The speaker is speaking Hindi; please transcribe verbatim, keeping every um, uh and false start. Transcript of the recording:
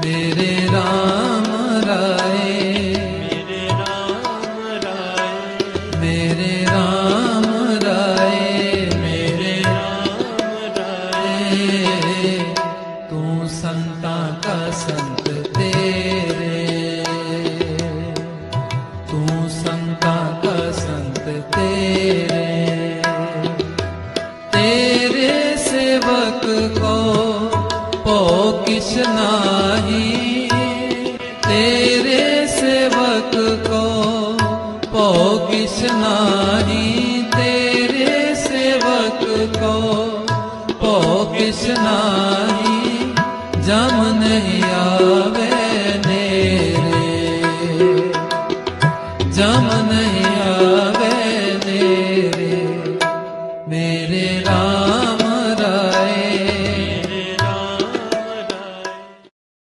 मेरे राम राय, मेरे राम राय, मेरे राम राय, मेरे राम राय। तू संता का संत तेरे, तू संता का संत तेरे, तेरे सेवक को पो किस नाही, तेरे सेवक को पो किस नाही, तेरे सेवक को पो किस नाही, जम नहीं आवे नेरे, जम नहीं